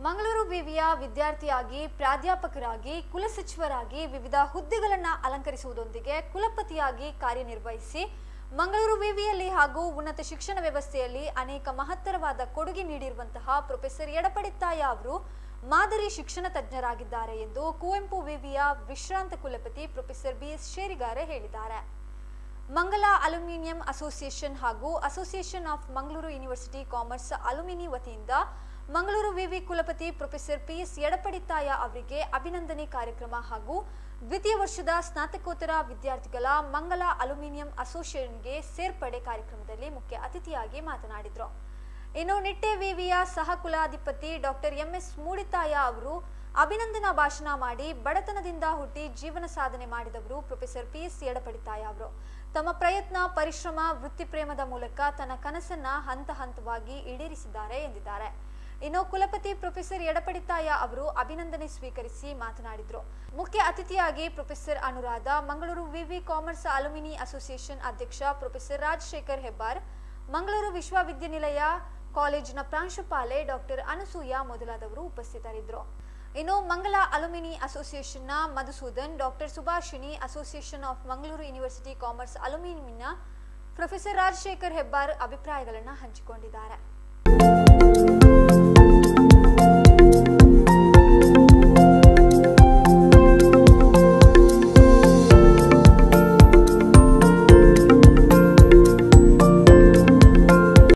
ಮಂಗಳೂರು ವಿವಿಯ ವಿದ್ಯಾರ್ಥಿಯಾಗಿ ಪ್ರಾಧ್ಯಾಪಕರಾಗಿ ಕುಲಸಚಿವರಾಗಿ ವಿವಿಧ ಹುದ್ದೆಗಳನ್ನು ಅಲಂಕರಿಸುವುದರೊಂದಿಗೆ ಕುಲಪತಿಯಾಗಿ ಕಾರ್ಯನಿರ್ವಹಿಸಿ ಮಂಗಳೂರು ವಿವಿಯಲ್ಲಿ ಹಾಗೂ ಉನ್ನತ ಶಿಕ್ಷಣ ವ್ಯವಸ್ಥೆಯಲ್ಲಿ ಅನೇಕ ಮಹತ್ತರವಾದ ಕೊಡುಗೆ ನೀಡಿರುವಂತಹ ಪ್ರೊಫೆಸರ್ ಯಡಪಡಿತ್ತಾಯ ಅವರು ಮಾದರಿ ಶಿಕ್ಷಣ ತಜ್ಞರಾಗಿದ್ದಾರೆ ಎಂದು ಕುವೆಂಪು ವಿವಿಯ ವಿಶ್ರಾಂತ ಕುಲಪತಿ ಪ್ರೊಫೆಸರ್ ಬಿಎಸ್ ಶೇರಿಗಾರೆ ಹೇಳಿದ್ದಾರೆ. ಮಂಗಲ ಅಲ್ಯೂಮಿನಿಯಂ ಅಸೋಸಿಯೇಷನ್ ಹಾಗೂ association of Mangaluru university commerce alumni ವತಿಯಿಂದ ಮಂಗಳೂರು ವಿವಿ ಕುಲಪತಿ ಪ್ರೊಫೆಸರ್ ಪಿಎಸ್ ಯಡಪಡಿತ್ತಾಯ ಅವರಿಗೆ ಅಭಿನಂದನೆ ಕಾರ್ಯಕ್ರಮ ಹಾಗೂ ದ್ವಿತೀಯ ವರ್ಷದ ಸ್ನಾತಕೋತ್ತರ ವಿದ್ಯಾರ್ಥಿಗಳ ಮಂಗಲ ಅಲ್ಯೂಮಿನಿಯಂ ಅಸೋಸಿಯೇಷನ್ಗೆ ಸೇರ್ಪಡೆ ಕಾರ್ಯಕ್ರಮದಲ್ಲಿ ಮುಖ್ಯ ಅತಿಥಿಯಾಗಿ ಮಾತನಾಡಿದರು. ಇನ್ನು ನಿಟ್ಟೆ ವಿವಿಯ ಸಹ ಕುಲಾಧಿಪತಿ ಡಾಕ್ಟರ್ ಎಂಎಸ್ ಮೂಡಿತಾಯ ಅವರು ಅಭಿನಂದನಾ ಭಾಷಣ ಮಾಡಿ ಬಡತನದಿಂದ ಹುಟ್ಟಿ ಜೀವನ ಸಾಧನೆ ಮಾಡಿದವರು ಪ್ರೊಫೆಸರ್ ಪಿಎಸ್ ಯಡಪಡಿತ್ತಾಯ ಅವರು ತಮ್ಮ ಪ್ರಯತ್ನ ಪರಿಶ್ರಮ ವೃತ್ತಿ ಪ್ರೇಮದ ಮೂಲಕ ತನ್ನ ಕನಸನ್ನ ಹಂತ ಹಂತವಾಗಿ ಈಡೇರಿಸಿದ್ದಾರೆ ಎಂದಿದ್ದಾರೆ. ಇನ್ನು ಕುಲಪತಿ ಪ್ರೊಫೆಸರ್ ಯಡಪಡಿತ್ತಾಯ ಅವರು ಅಭಿನಂದನೆ ಸ್ವೀಕರಿಸಿ ಮಾತನಾಡಿದರು. ಮುಖ್ಯ ಅತಿಥಿಯಾಗಿ ಪ್ರೊಫೆಸರ್ ಅನುರಾಧ, ಮಂಗಳೂರು ವಿವಿ ಕಾಮರ್ಸ್ ಅಲ್ಯೂಮಿನಿ ಅಸೋಸಿಯೇಷನ್ ಅಧ್ಯಕ್ಷ ಪ್ರೊಫೆಸರ್ ರಾಜಶೇಖರ್ ಹೆಬ್ಬಾರ್, ಮಂಗಳೂರು ವಿಶ್ವವಿದ್ಯಾನಿಲಯ ಕಾಲೇಜಿನ ಪ್ರಾಂಶುಪಾಲೆ ಡಾಕ್ಟರ್ ಅನಸೂಯ ಮೊದಲಾದವರು ಉಪಸ್ಥಿತರಿದ್ದರು. ಇನ್ನು ಮಂಗಲ ಅಲ್ಯೂಮಿನಿ ಅಸೋಸಿಯೇಷನ್ನ Madhusudan, doctor Subhashini, association of Mangaluru university commerce ಅಲ್ಯೂಮಿನಿನ ಪ್ರೊಫೆಸರ್ ರಾಜಶೇಖರ್ ಹೆಬ್ಬಾರ್ ಅಭಿಪ್ರಾಯಗಳನ್ನು ಹಂಚಿಕೊಂಡಿದ್ದಾರೆ.